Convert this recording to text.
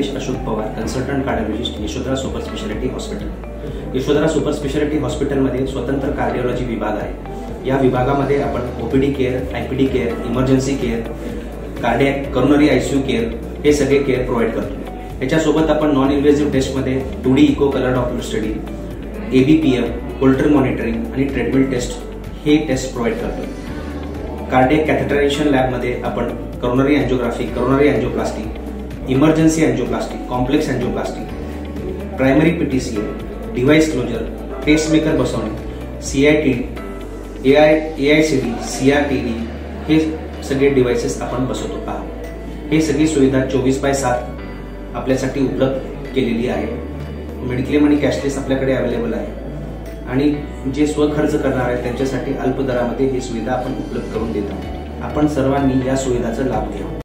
Rajesh Ashok Pawar, consultant cardiologist, Yashodhara super speciality hospital. Yashodhara super speciality हॉस्पिटलमध्ये स्वतंत्र cardiology विभाग आहे। या विभागामध्ये आपण OPD care, IPD care, emergency care, cardiac coronary ICU care हे सगळे केअर प्रोव्हाइड करतो। याच्यासोबत आपण नॉन इन्व्हेसिव्ह टेस्टमध्ये 2D echo colour Doppler study, ABPM, Holter monitoring आणि ट्रेडमिल टेस्ट हे टेस्ट प्रोव्हाइड करतो। कार्डियक कॅथेटरायझेशन लॅबमध्ये आपण coronary angiography, coronary angioplasty, emergency angioplasty, complex angioplasty, primary PTCA, device closure, pacemaker बसवणे, सीआयटी, एआयसीडी, सीआरटीडी हे सगळे devices आपण बसवतो आहोत। हे सगळी सुविधा 24/7 आपल्यासाठी उपलब्ध केलेली आहे। मेडिक्लेम आणि कॅशलेस आपल्याकडे अवेलेबल आहे आणि जे स्वखर्च करणार आहेत त्यांच्यासाठी अल्प दरामध्ये ही सुविधा आपण उपलब्ध करून देत आहोत। आपण सर्वांनी या सुविधाचा लाभ घ्यावा।